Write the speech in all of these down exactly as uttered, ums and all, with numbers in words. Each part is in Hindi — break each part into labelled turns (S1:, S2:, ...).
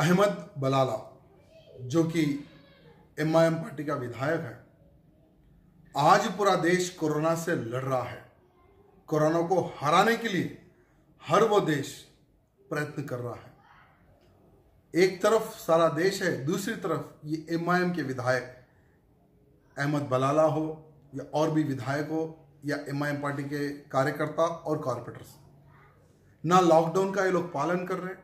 S1: अहमद बलाला जो कि एम आई एम पार्टी का विधायक है, आज पूरा देश कोरोना से लड़ रहा है। कोरोना को हराने के लिए हर वो देश प्रयत्न कर रहा है। एक तरफ सारा देश है, दूसरी तरफ ये एम आई एम के विधायक अहमद बलाला हो या और भी विधायक हो या एम आई एम पार्टी के कार्यकर्ता और कॉर्पोरेटर्स, ना लॉकडाउन का ये लोग पालन कर रहे,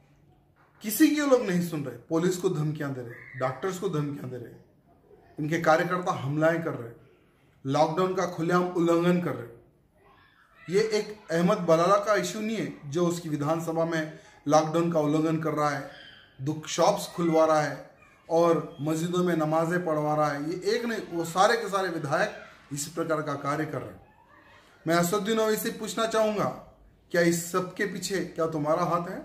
S1: किसी के लोग नहीं सुन रहे। पुलिस को धमकियां दे रहे, डॉक्टर्स को धमकियां दे रहे, इनके कार्यकर्ता हमलाएं कर रहे, लॉकडाउन का खुलेआम उल्लंघन कर रहे। ये एक अहमद बलाला का इशू नहीं है जो उसकी विधानसभा में लॉकडाउन का उल्लंघन कर रहा है, दुख शॉप्स खुलवा रहा है और मस्जिदों में नमाजें पढ़वा रहा है। ये एक नहीं, वो सारे के सारे विधायक इसी प्रकार का कार्य कर रहे हैं। मैं असदुद्दीन ओवैसी से पूछना चाहूंगा, क्या इस सब के पीछे क्या तुम्हारा हाथ है?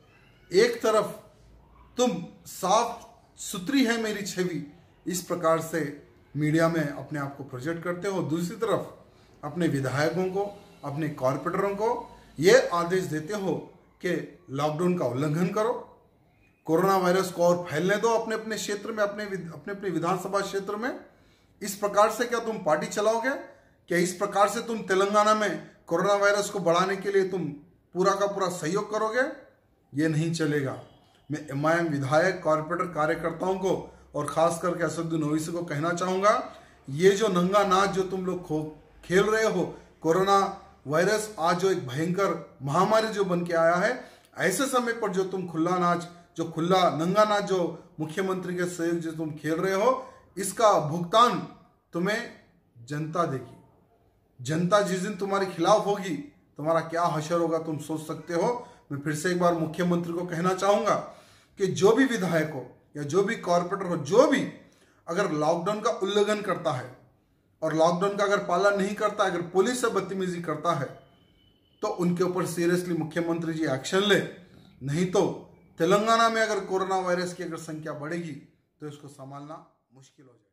S1: एक तरफ तुम साफ सुथरी है मेरी छवि इस प्रकार से मीडिया में अपने आप को प्रोजेक्ट करते हो, दूसरी तरफ अपने विधायकों को, अपने कॉर्पोरेटरों को ये आदेश देते हो कि लॉकडाउन का उल्लंघन करो, कोरोना वायरस को और फैलने दो अपने अपने क्षेत्र में, अपने अपने अपने विधानसभा क्षेत्र में। इस प्रकार से क्या तुम पार्टी चलाओगे? क्या इस प्रकार से तुम तेलंगाना में कोरोना वायरस को बढ़ाने के लिए तुम पूरा का पूरा सहयोग करोगे? ये नहीं चलेगा। मैं एम आई एम विधायक, कॉर्पोरेटर, कार्यकर्ताओं को और खास करके असदुद्दीन ओवैसी को कहना चाहूंगा, ये जो नंगा नाच जो तुम लोग खो खेल रहे हो, कोरोना वायरस आज जो एक भयंकर महामारी जो बन के आया है, ऐसे समय पर जो तुम खुला नाच, जो खुला नंगा नाच जो मुख्यमंत्री के सहयोग जो तुम खेल रहे हो, इसका भुगतान तुम्हें जनता देगी। जनता जिस दिन तुम्हारे खिलाफ होगी, तुम्हारा क्या हशर होगा तुम सोच सकते हो। मैं फिर से एक बार मुख्यमंत्री को कहना चाहूंगा कि जो भी विधायक हो या जो भी कॉर्पोरेटर हो, जो भी अगर लॉकडाउन का उल्लंघन करता है और लॉकडाउन का अगर पालन नहीं करता, अगर पुलिस से बदतमीजी करता है, तो उनके ऊपर सीरियसली मुख्यमंत्री जी एक्शन ले। नहीं तो तेलंगाना में अगर कोरोना वायरस की अगर संख्या बढ़ेगी तो इसको संभालना मुश्किल हो जाएगा।